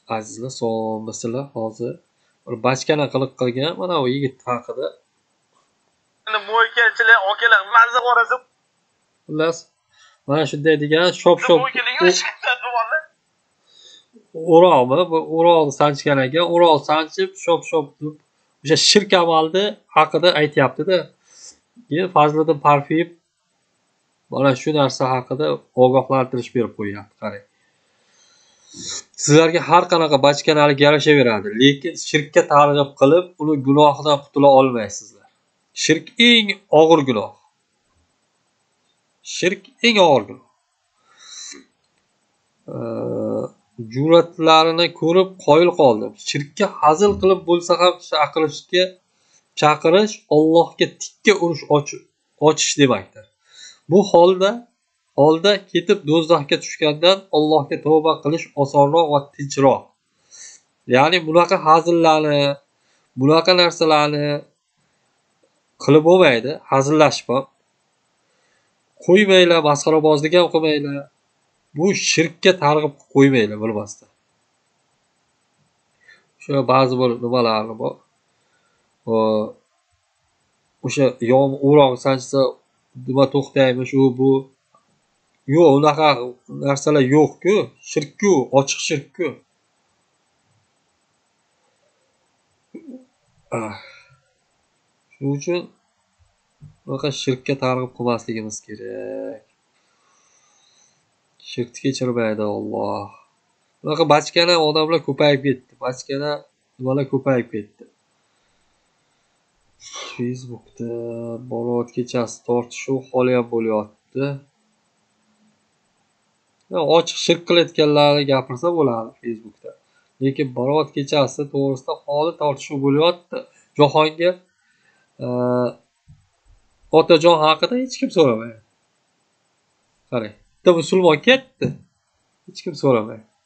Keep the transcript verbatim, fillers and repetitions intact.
Azizlar, sog' bo'lsinlar. Hozir bir bachkana qiliq qilgan mana bu yigit haqida. Endi mo'ykachilar akalar mazza qorasi. Xullas, mana shunday degan shop-shop Uralmi? Bu Uralni sanchgan ekan. Ural sanchib shop-shop deb o'sha shirk amalni haqida aytyapti-da. Keyin Fazliddin Parfiyev mana shu narsa haqida ogohlantirish berib qo'yapti, qarang. Sizlarga har qanaqa bachkanalik yarashaveradi, lekin shirkka targ'ib qilib, uni gunohidan qutula olmaysizlar. Shirk eng og'ir gunoh. Shirk eng og'ir gunoh. Jur'atlarini ko'rib qoyil qoldim. Shirkka hazil qilib bo'lsa ham chaqirishga chaqirish Allohga tikka urush ochish demakdir. Bu holda holda ketib do'zaxga tushgandan Allohga tavba qilish osonroq va tinchroq. Ya'ni bunaqa hazillarni, bunaqa narsalarni qilib bo'lmaydi, hazillashib ham. Qo'ymanglar, masxarabozlik ham qilmanglar. Bu shirkka targ'ib qo'ymanglar bilmasdan. O'sha ba'zi bir nimalarni bor. O'sha yom o'roq sanchsa nima to'xtaymish u bu. Yo'q, unaqa narsalar yo'q-ku, shirk-ku, ochiq shirk-ku. Shuning uchun bunaqa shirkka targ'ib qilmasligimiz kerak. Shirkni kechirmaydi Alloh. Bunaqa bachkana odamlar ko'payib ketdi. Bachkana nimalar ko'payib ketdi. Facebookda Borot kechasi tortishuv holi ham bo'lyapti. Ochiq shirk qilayotganlarni gapirsa bo'ladi Facebookda. Lekin Borot kechasi to'g'risida holi tortishuv bo'lyapti. Jahongir otajon haqida hech kim so'ramaydi. Qarang, bitta musulmon ketdi. Hech kim so'ramaydi.